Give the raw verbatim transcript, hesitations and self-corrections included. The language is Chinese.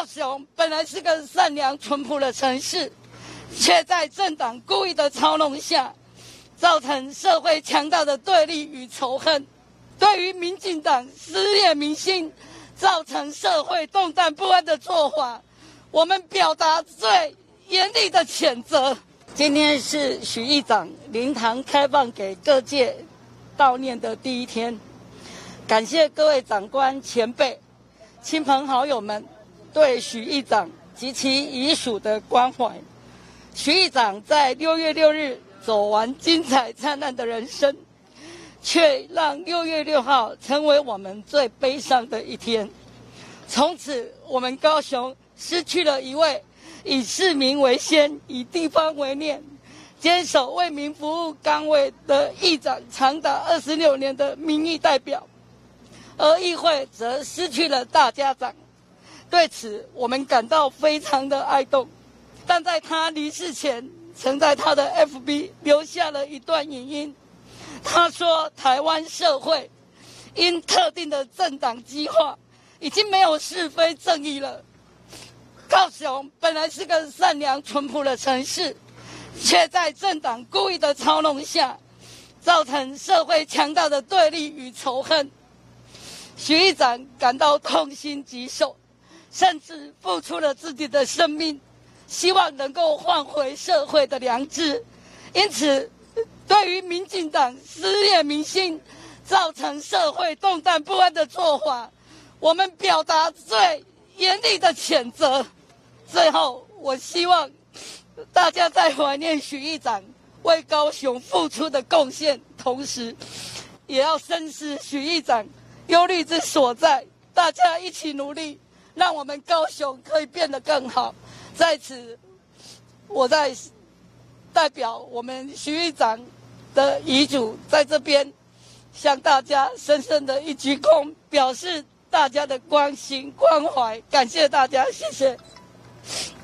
雄本来是个善良淳朴的城市，却在政党故意的操弄下，造成社会强大的对立与仇恨。对于民进党撕裂民心，造成社会动荡不安的做法，我们表达最严厉的谴责。今天是许议长灵堂开放给各界悼念的第一天，感谢各位长官前辈、亲朋好友们对许议长及其遗属的关怀。许议长在六月六日走完精彩灿烂的人生，却让六月六号成为我们最悲伤的一天。从此，我们高雄失去了一位以市民为先、以地方为念、坚守为民服务岗位的议长，长达二十六年的民意代表，而议会则失去了大家长。对此，我们感到非常的哀痛。但在他离世前，曾在他的 F B 留下了一段影音。他说，台湾社会因特定的政党激化，已经没有是非正义了。高雄本来是个善良淳朴的城市，却在政党故意的操弄下，造成社会强大的对立与仇恨。许议长感到痛心疾首，甚至付出了自己的生命，希望能够换回社会的良知。因此，对于民进党撕裂民心、造成社会动荡不安的做法，我们表达最严厉的谴责。最后，我希望大家在怀念许议长为高雄付出的贡献，同时也要深思许议长忧虑之所在，大家一起努力，让我们高雄可以变得更好。在此，我在代表我们许议长的遗嘱，在这边向大家深深的一鞠躬，表示大家的关心关怀，感谢大家，谢谢。